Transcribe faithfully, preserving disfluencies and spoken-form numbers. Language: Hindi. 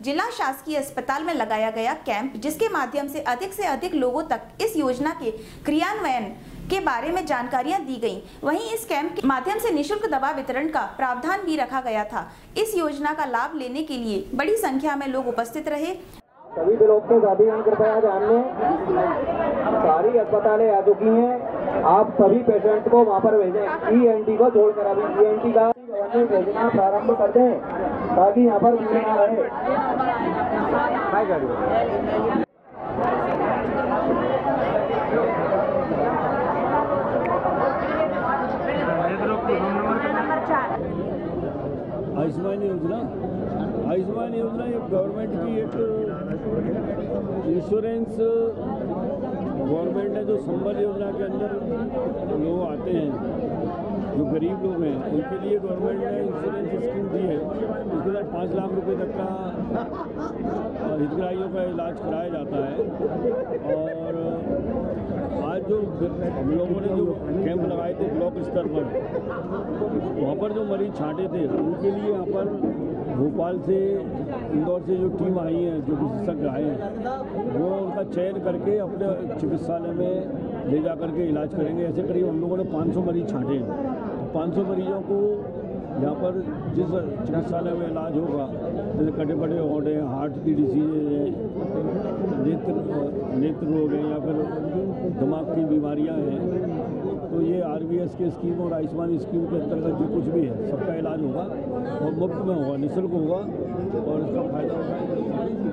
जिला शासकीय अस्पताल में लगाया गया कैंप, जिसके माध्यम से अधिक से अधिक लोगों तक इस योजना के क्रियान्वयन के बारे में जानकारियां दी गईं। वहीं इस कैंप के माध्यम से निशुल्क दवा वितरण का प्रावधान भी रखा गया था। इस योजना का लाभ लेने के लिए बड़ी संख्या में लोग उपस्थित रहे। सभी ब्लॉक के अधिकारी कृपया जानने, सारी अस्पतालें आ चुकी हैं। आप सभी पेशेंट को वहां पर भेजें। ई एन टी को छोड़कर अभी ई एन टी का भेजना प्रारंभ कर दें ताकि यहाँ पर भीड़ ना रहे। आयुष्मान योजना आयुष्मान योजना एक गवर्नमेंट की एक इंश्योरेंस गवर्नमेंट है जो संबल योजना के अंदर लोग आते हैं, जो गरीब लोग हैं उनके लिए गवर्नमेंट ने इंश्योरेंस स्कीम दी है। इसके साथ पाँच लाख रुपए तक का हितग्राहियों का इलाज कराया जाता है। और आज जो हम लोगों ने जो कैंप लगाए थे ब्लॉक स्तर पर, वहाँ पर जो मरीज छांटे थे उनके लिए यहाँ पर भोपाल से, इंदौर से जो टीम आई है, जो विशेषज्ञ आए हैं, वो उनका चयन करके अपने चिकित्सालय में ले जा करके इलाज करेंगे। ऐसे करीब हम लोगों ने पाँच सौ मरीज छांटे हैं। पाँच सौ मरीजों को यहाँ पर जिस चिकित्सालय में इलाज होगा, जैसे कटे पटे वार्ड है, हार्ट की डिसीज है, नेत्र नेत्र रोग है या फिर दिमाग की बीमारियाँ हैं, तो ये R B S K scheme और आयुष्मान स्कीम के अंतर्गत जो कुछ भी है सबका इलाज होगा और मुफ्त में होगा, निःशुल्क होगा और इसका फायदा होगा।